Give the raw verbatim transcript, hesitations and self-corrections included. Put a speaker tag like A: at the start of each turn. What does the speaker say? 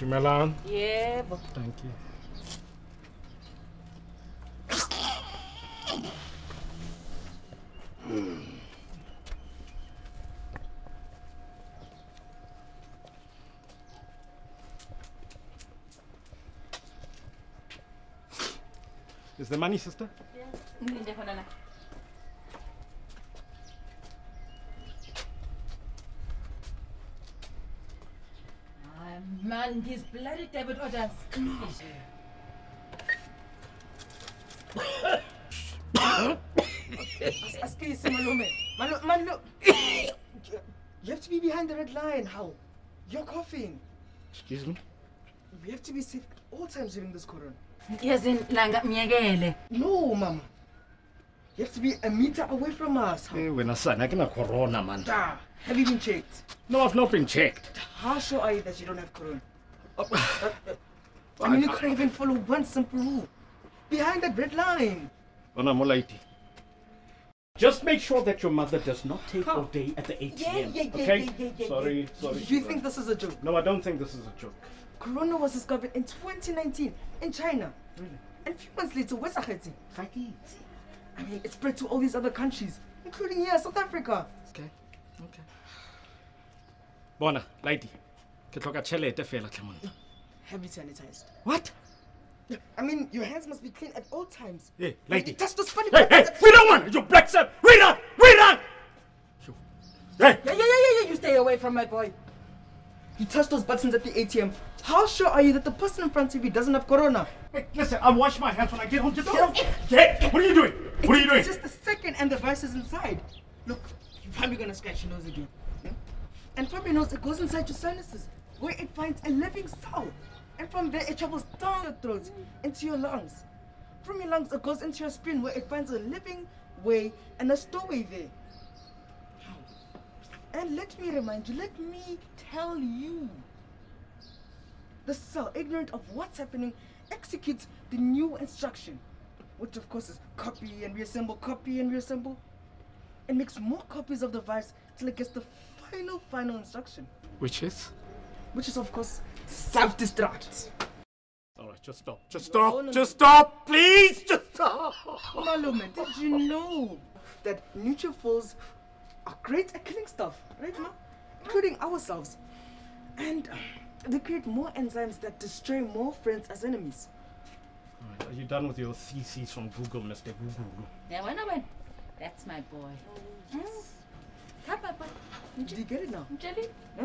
A: Dumelang.
B: Yebo.
A: Thank you. Is the money, sister?
B: Yeah. Man, these bloody debit orders.
C: Excuse me, Malume. Malu, Malu. You have to be behind the red line. How? You're coughing.
A: Excuse me?
C: We have to be safe at all times during this corona.
B: Yazinhlanga miyekele.
C: No, Mama. You have to be a meter away from us.
A: Hey, when I son, I can have corona, man.
C: Da, have you been checked?
A: No, I've not been checked.
C: How sure are you that you don't have corona? Uh, uh, uh, I mean, you couldn't even follow one simple rule. Behind that red line.
A: Ona Molaiti. Just make sure that your mother does not take
C: Huh.
A: all day at the A T M.
C: Yeah, yeah, yeah,
A: okay?
C: yeah, yeah, yeah,
A: sorry,
C: yeah.
A: sorry.
C: You think this is a joke?
A: No, I don't think this is a joke.
C: Corona was discovered in twenty nineteen in China.
A: Really?
C: And a few months later, where's Akhetsi? I mean, it spread to all these other countries, including here, South Africa.
A: Okay, okay. Bona, Lady. Ke tloka tšhelete fela hle monna.
C: Have you sanitized?
A: What?
C: I mean, your hands must be clean at all times.
A: Hey, lady.
C: Touch those funny
A: Hey, hey,
C: buttons.
A: we don't want it, you black sap. Read on, read on. Hey.
C: Yeah, yeah, yeah, yeah, yeah, you stay away from my boy. You touch those buttons at the A T M. How sure are you that the person in front of you doesn't have corona?
A: Hey, listen, I'll wash my hands when I get home. Just get Hey, what are you doing? What are you doing?
C: It's just a second and the virus is inside. Look, you're probably gonna scratch your nose again. Yeah? And from your nose, it goes inside your sinuses, where it finds a living cell. And from there, it travels down your throat into your lungs. From your lungs, it goes into your spleen, where it finds a living way and a stowaway there. And let me remind you, let me tell you. The cell, ignorant of what's happening, executes the new instruction, which of course is copy and reassemble, copy and reassemble. It makes more copies of the virus till it gets the final, final instruction.
A: Which is?
C: Which is of course self-destruct.
A: All right, just stop. Just stop.
C: No, no,
A: just
C: no.
A: stop, please. Just stop.
C: Malume, did you know that neutrophils are great at killing stuff, right, Ma? Including ourselves. And uh, they create more enzymes that destroy more friends as enemies.
A: All right, are you done with your theses from Google, Mister Google?
B: Yeah, when I went. That's my boy. Mm. Come, Papa.
C: Did you get it now?
B: Jelly.
C: Huh?